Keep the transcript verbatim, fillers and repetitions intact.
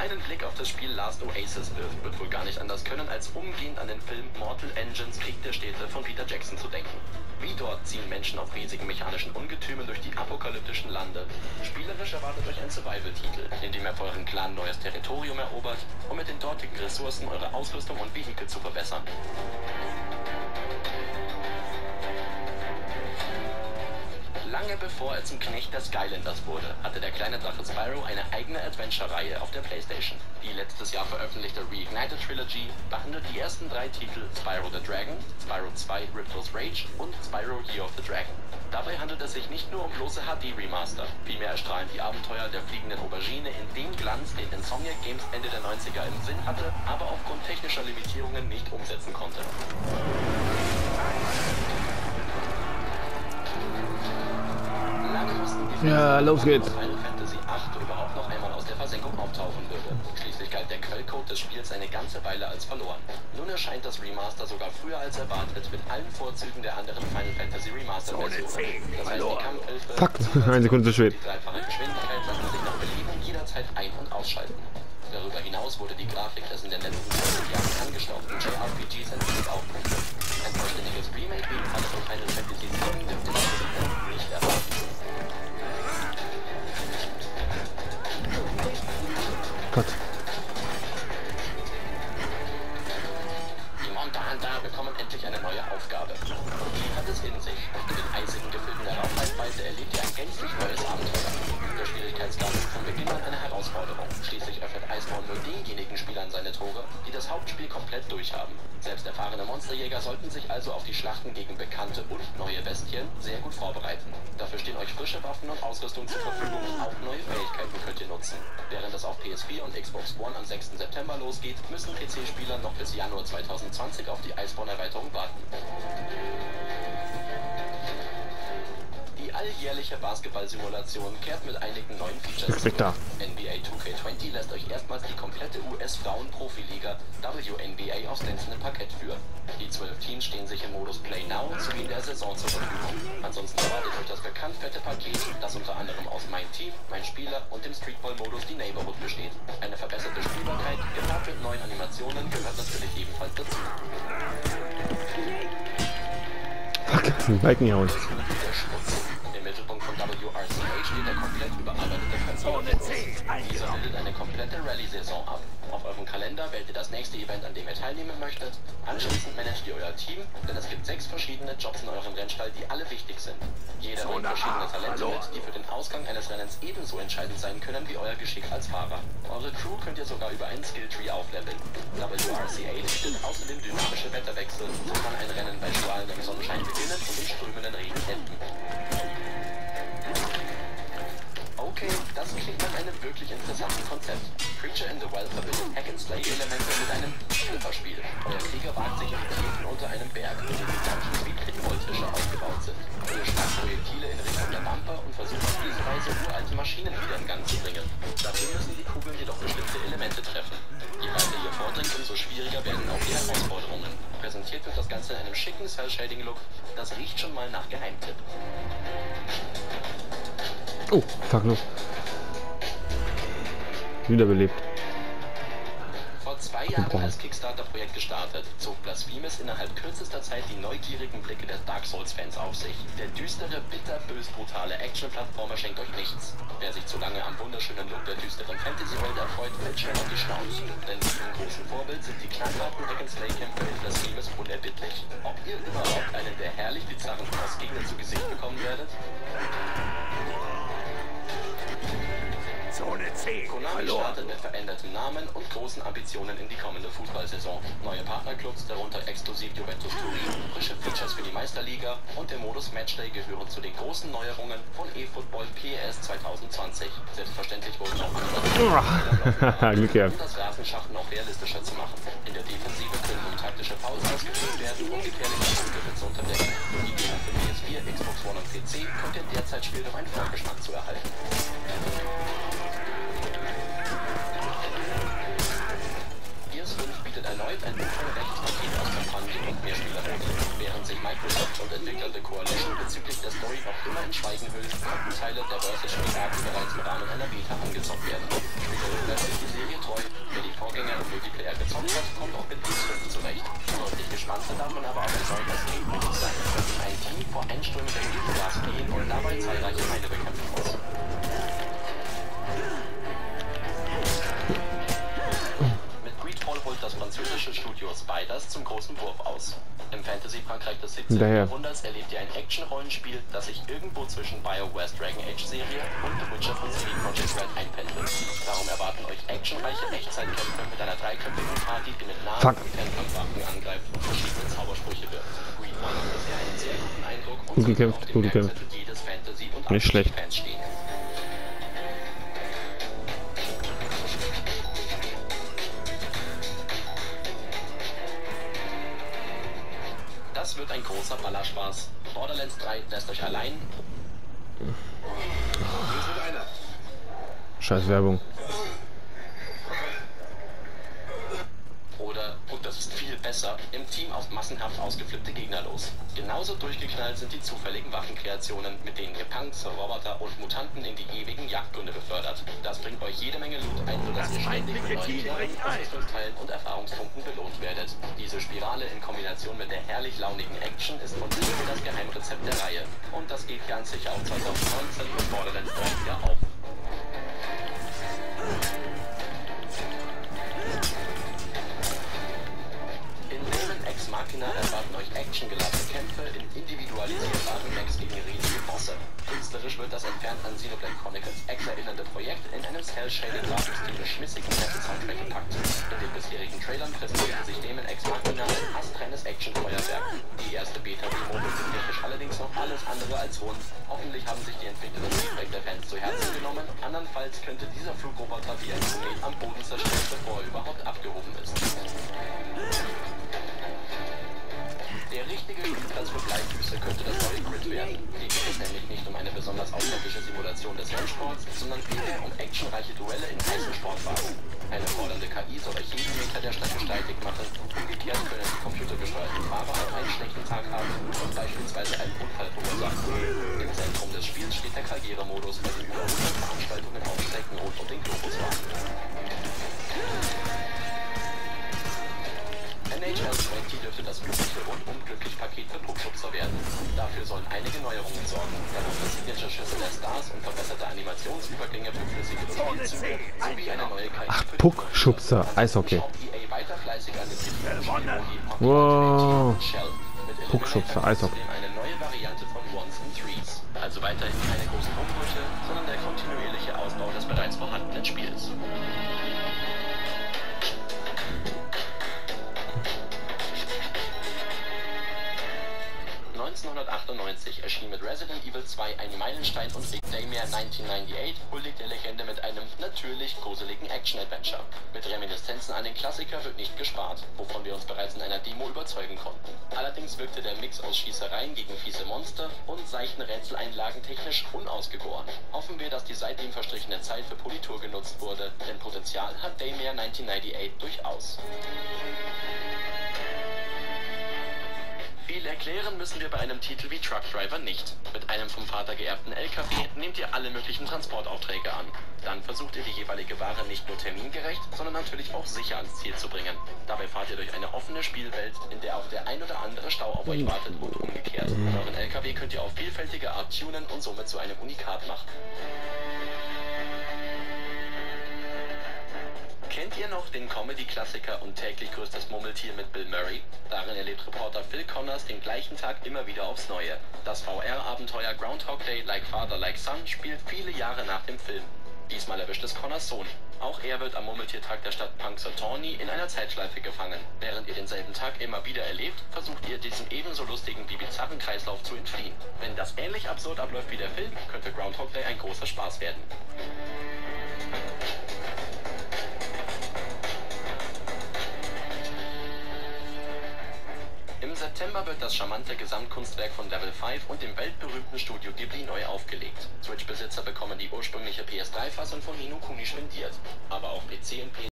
einen Blick auf das Spiel Last Oasis wirft, wird wohl gar nicht anders können, als umgehend an den Film Mortal Engines Krieg der Städte von Peter Jackson zu denken. Wie dort ziehen Menschen auf riesigen mechanischen Ungetümen durch die apokalyptischen Lande. Spielerisch erwartet euch ein Survival-Titel, in dem ihr für euren Clan neues Territorium erobert, um mit den dortigen Ressourcen eure Ausrüstung und Vehikel zu verbessern. Lange bevor er zum Knecht der Skylanders wurde, hatte der kleine Drache Spyro eine eigene Adventure-Reihe auf der PlayStation. Die letztes Jahr veröffentlichte Reignited Trilogy behandelt die ersten drei Titel Spyro the Dragon, Spyro zwei Ripto's Rage und Spyro Year of the Dragon. Dabei handelt es sich nicht nur um bloße H D-Remaster, vielmehr erstrahlen die Abenteuer der fliegenden Aubergine in dem Glanz, den Insomniac Games Ende der neunziger im Sinn hatte, aber aufgrund technischer Limitierungen nicht umsetzen konnte. Ja, los geht's. Final Fantasy acht überhaupt noch einmal aus der Versenkung auftauchen würde. Schließlich galt der Quellcode des Spiels eine ganze Weile als verloren. Nun erscheint das Remaster sogar früher als erwartet mit allen Vorzügen der anderen Final Fantasy Remaster Versionen. Das heißt, die Kampfhilfe, Fuck, eine Sekunde zu spät. Die dreifache Geschwindigkeit lassen sich nach Belieben jederzeit ein- und ausschalten. Darüber hinaus wurde die Grafik des in den letzten zwanzig Jahren angestaubten J R P Gs entwickelt aufgerufen. Ein vollständiges Remake ebenfalls von Final Fantasy sieben dürfte das nicht erwarten. Gott. Die Monta-Hunter bekommen endlich eine neue Aufgabe. Die hat es in sich. In den eisigen Gefilden der Raumreisweite erlebt ihr ein gänzlich neues Abenteuer. Der Schwierigkeitsgrad ist von Beginn an eine Herausforderung. Schließlich öffnet Iceborne nur denjenigen Spielern seine Tore, die das Hauptspiel komplett durchhaben. Selbst erfahrene Monsterjäger sollten sich also auf die Schlachten gegen bekannte und neue Bestien sehr gut vorbereiten. Dafür stehen euch frische Waffen und Ausrüstung zur Verfügung und auch neue Fähigkeiten könnt ihr nutzen. Während es auf P S vier und Xbox One am sechsten September losgeht, müssen P C-Spieler noch bis Januar zweitausendzwanzig auf die Iceborne-Erweiterung warten. Die alljährliche Basketball-Simulation kehrt mit einigen neuen Features zurück. N B A two K zwanzig lässt euch erstmals die komplette U S-Frauen-Profiliga W N B A aufs glänzende Parkett führen. Die zwölf Teams stehen sich im Modus Play Now sowie in der Saison zur Verfügung. Ansonsten erwartet euch das bekannt fette Paket, das unter anderem aus Mein Team, Mein Spieler und dem Streetball-Modus die Neighborhood besteht. Eine verbesserte Spielbarkeit, gepaart mit neuen Animationen, gehört natürlich ebenfalls dazu. Fuck, den Balken hier aus. Im Mittelpunkt von W R C A steht der komplett überarbeitete Verkauf. Dieser bildet eine komplette Rallye-Saison ab. Auf eurem Kalender wählt ihr das nächste Event, an dem ihr teilnehmen möchtet. Anschließend managt ihr euer Team, denn es gibt sechs verschiedene Jobs in eurem Rennstall, die alle wichtig sind. Jeder bringt verschiedene Talente mit, die für den Ausgang eines Rennens ebenso entscheidend sein können wie euer Geschick als Fahrer. Eure Crew könnt ihr sogar über einen Skilltree aufleveln. W R C A bietet außerdem dynamische Wetterwechsel, so kann ein Rennen bei strahlendem Sonnenschein beginnen und in strömenden Regen enden. Okay, das klingt nach einem wirklich interessanten Konzept. Creature in the Wild verbindet Hack-and-Slay-Elemente mit einem Flipperspiel. Euer Krieger wagt sich in Tiefen unter einem Berg, in dem Dungeons wie Kriegvolltische aufgebaut sind. Ihr schlagt Projektile in Richtung der Bumper und versucht auf diese Weise uralte Maschinen wieder in Gang zu bringen. Dafür müssen die Kugeln jedoch bestimmte Elemente treffen. Je weiter ihr vordringt, umso schwieriger werden auch die Herausforderungen. Präsentiert wird das Ganze in einem schicken Cell-Shading-Look. Das riecht schon mal nach Geheimtipp. Oh, fuck no. Wiederbelebt. Vor zwei Jahren als Kickstarter-Projekt gestartet, zog Blasphemous innerhalb kürzester Zeit die neugierigen Blicke der Dark Souls-Fans auf sich. Der düstere, bitterbös brutale Action-Plattformer schenkt euch nichts. Wer sich zu lange am wunderschönen Look der düsteren Fantasy-Welt erfreut, fällt schnell auf die Schnauze. Denn wie im großen Vorbild sind die knallharten Hack-and-Slay-Kämpfe in Blasphemous unerbittlich. Ob ihr überhaupt einen der herrlich bizarren Bossgegner zu Gesicht bekommen werdet? Zone C. Konami startet mit verändertem Namen und großen Ambitionen in die kommende Fußballsaison. Neue Partnerclubs, darunter exklusiv Juventus Turin, frische Features für die Meisterliga und der Modus Matchday gehören zu den großen Neuerungen von eFootball P S zwanzig zwanzig. Selbstverständlich wurden auch andere Glück gehabt. um das Rasenschachten noch realistischer zu machen. In der Defensive können nun taktische Fouls ausgeführt werden, um gefährliche Angriffe zu unterdecken. Die Gegner für P S vier, Xbox One und P C könnt ihr derzeit spielen, um einen Vorgeschmack zu erhalten. Bietet erneut ein umfangreiches Paket aus Kampagne und Mehrspielermodi. Während sich Microsoft und Entwickler der Coalition bezüglich der Story noch immer in Schweigen hüllen, konnten Teile der Versus-Spielarten bereits im Rahmen einer Beta angezockt werden. Spielerisch bleibt sich die Serie treu Your Spiders zum großen Wurf aus. Im Fantasy-Frankreich des siebzehnten Daher. Jahrhunderts erlebt ihr ein Action-Rollenspiel, das sich irgendwo zwischen BioWare's Dragon Age-Serie und The Witcher von C D Projekt Red einpendelt. Darum erwarten euch actionreiche Echtzeitkämpfe mit einer dreiköpfigen Party, die mit Nah- Fuck. und Fernkampfwaffen angreift und verschiedene Zaubersprüche wirft. Greenmon macht bisher einen sehr guten Eindruck und Gut sollte gekämpft, auf dem gut gekämpft. Merkzettel jedes Fantasy- und Nicht schlecht. Fans stehen. Das wird ein großer Ballerspaß. Borderlands drei lässt euch allein. Scheiß Werbung. Oder, und das ist viel besser, im Team auf massenhaft ausgeflippte Gegner los. Genauso durchgeknallt sind die zufälligen Waffenkreationen, mit denen ihr Punks, Roboter und Mutanten in die ewigen Jagdgründe befördert. Das bringt euch jede Menge Loot ein, sodass ihr ständig mit neuen Kleidung, Rüstungsteilen und Erfahrungspunkten belohnt werdet. Diese Spirale in Kombination mit der herrlich launigen Action ist von Disney das Geheimrezept der Reihe. Und das geht ganz sicher auch zwanzig neunzehn mit Borderlands drei wieder auf. Ex Machina erwarten euch actiongeladene Kämpfe in individualisierbaren Decks gegen riesige Bosse. Künstlerisch wird das entfernt an Xenoblade Chronicles X erinnernde Projekt in einem Cell-Shaded-Grafikstil mit schmissigen Metal-Soundtrack gepackt. In den bisherigen Trailern präsentierte sich Demon Ex Machina ein astreines Action-Feuerwerk. Die erste Beta-Demo ist technisch allerdings noch alles andere als rund. Hoffentlich haben sich die Entwickler das Feedback der Fans zu Herzen genommen. Andernfalls könnte dieser Flugroboter wie ein Komet am Boden zerstört, bevor er überhaupt abgehoben ist. Der richtige Spielplatz für Bleifüße könnte das neue Grid werden. Hier geht es nämlich nicht um eine besonders authentische Simulation des Rennsports, sondern vielmehr um actionreiche Duelle in heißen Sportwagen. Eine fordernde K I soll euch jeden Meter der Strecke steitig machen. Umgekehrt können die computergesteuerten Fahrer auch einen schlechten Tag haben und beispielsweise einen Unfall verursachen. Im Zentrum des Spiels steht der Karrieremodus, bei dem über hundert Veranstaltungen auf Strecken rund um den Globus warten. N H L zwanzig dürfte das glückliche und unglückliche Paket für Puckschubser werden. Dafür sollen einige Neuerungen sorgen, darunter Signature-Schüsse der Stars und verbesserte Animationsübergänge für flüssige Spielzüge, sowie eine neue K I Ach, für Puckschubser, Eishockey. E A weiter fleißig an den Titeln Wow. Shell. Mit Puckschubser, Eishockey. eine neue Variante von Ones and Threes. Also weiterhin keine großen Umbrüche, sondern der kontinuierliche Ausbau des bereits vorhandenen Spiels. neunzehnhundertachtundneunzig erschien mit Resident Evil zwei ein Meilenstein und Big Daymare neunzehnhundertneunundneunzig huldigt der Legende mit einem natürlich gruseligen Action-Adventure. Mit Reminiszenzen an den Klassiker wird nicht gespart, wovon wir uns bereits in einer Demo überzeugen konnten. Allerdings wirkte der Mix aus Schießereien gegen fiese Monster und seichten Rätseleinlagen technisch unausgegoren. Hoffen wir, dass die seitdem verstrichene Zeit für Politur genutzt wurde, denn Potenzial hat Daymare neunzehnhundertneunundneunzig durchaus. Viel erklären müssen wir bei einem Titel wie Truck Driver nicht. Mit einem vom Vater geerbten L K W nehmt ihr alle möglichen Transportaufträge an. Dann versucht ihr die jeweilige Ware nicht nur termingerecht, sondern natürlich auch sicher ans Ziel zu bringen. Dabei fahrt ihr durch eine offene Spielwelt, in der auch der ein oder andere Stau auf euch wartet und umgekehrt. Euren L K W könnt ihr auf vielfältige Art tunen und somit zu einem Unikat machen. Kennt ihr noch den Comedy-Klassiker und täglich größtes Murmeltier mit Bill Murray? Darin erlebt Reporter Phil Connors den gleichen Tag immer wieder aufs Neue. Das V R-Abenteuer Groundhog Day Like Father Like Son spielt viele Jahre nach dem Film. Diesmal erwischt es Connors Sohn. Auch er wird am Murmeltiertag der Stadt Punxsutawney in einer Zeitschleife gefangen. Während ihr denselben Tag immer wieder erlebt, versucht ihr diesem ebenso lustigen wie bizarren Kreislauf zu entfliehen. Wenn das ähnlich absurd abläuft wie der Film, könnte Groundhog Day ein großer Spaß werden. Im September wird das charmante Gesamtkunstwerk von Level fünf und dem weltberühmten Studio Ghibli neu aufgelegt. Switch-Besitzer bekommen die ursprüngliche P S drei Fassung von Ni no Kuni spendiert. Aber auf P C und P